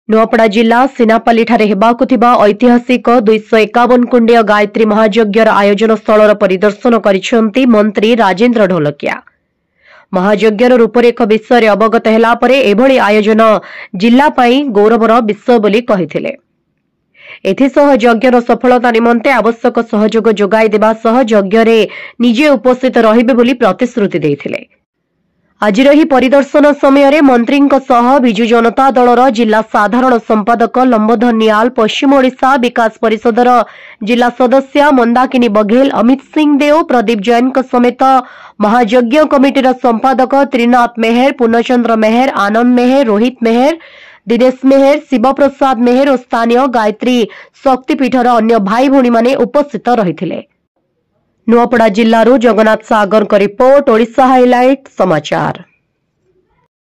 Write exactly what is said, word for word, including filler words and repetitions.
नुआपड़ा जिला सिनापाली ठारे हेबाकु थिबा ऐतिहासिक दुईश एकावन कुंडिय गायत्री महायज्ञर आयोजन स्थल परिदर्शन करिसेंती मंत्री राजेंद्र ढोलकिया। महायज्ञर रूपरेख विषय अवगत हेला परे एभली आयोजन जिला पाई गौरवर विषय बोली कहिथिले। एथिसह यज्ञर सफलता निमंते आवश्यक सहयोग जोगाई देबा सह यज्ञरे निजे उपस्थित रहिबे बोली प्रतिश्रुति देथिले। आज परिदर्शन समय मंत्री विजु जनता दलर जिला साधारण संपादक लंबोधर नियाल, पश्चिम ओडिशा विकास परिषदर जिला सदस्य मंदाकिनी बघेल, अमित सिंह देव, प्रदीप जैन समेत महायज्ञ कमिटीर संपादक त्रिनाथ मेहर, पूर्णचंद्र मेहर, आनंद मेहर, रोहित मेहर, दिनेश मेहर, शिवप्रसाद मेहर और स्थानीय गायत्री शक्तिपीठर अन्य भाई भौणी माने उपस्थित रहिथिले। नुआपड़ा जिल्लारू जगन्नाथ सागर का रिपोर्ट, ओडिशा हाइलाइट समाचार।